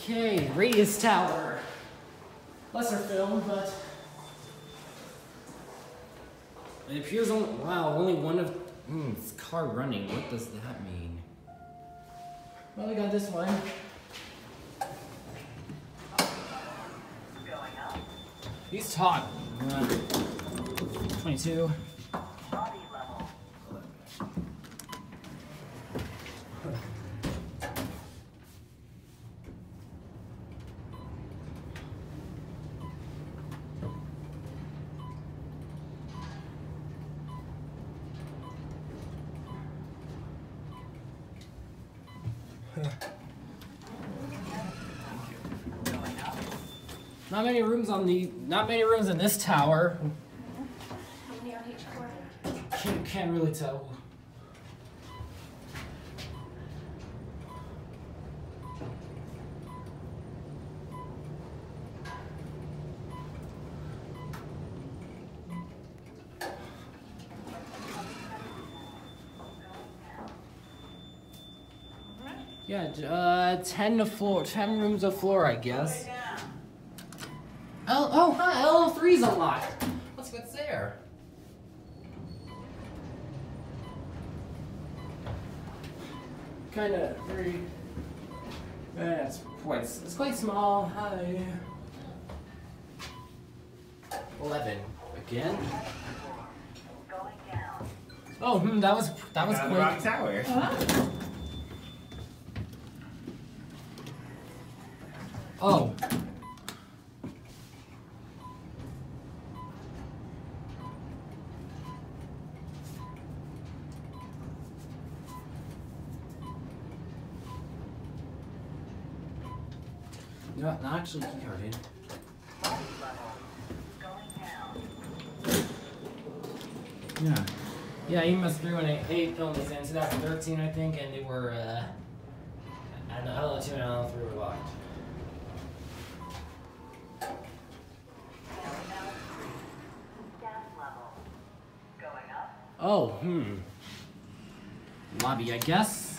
Okay, Radius Tower. Lesser film, but it appears only, wow, only one of, it's car running. What does that mean? Well, we got this one. He's taut. 22. Not many rooms in this tower. How many on each floor? Can't really tell. Yeah, 10 rooms a floor, I guess. Oh, hi, L3's unlocked. What's there? Kind of very. It's quite small. Hi. 11 again. Oh, that was quick. Rock Tower. Oh. No, not actually keycarded. Yeah. Yeah, he must threw an 8 film was in 2013, I think, and they were, and the L2 and L3 were locked. Oh, Lobby, I guess.